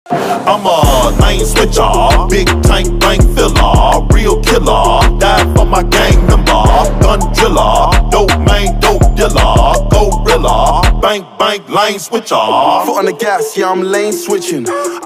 I'm a lane switcher, big tank bank filler, real killer, die for my gang member, gun driller, dope main, dope dealer, gorilla, bank lane switcher. Foot on the gas, yeah, I'm lane switching.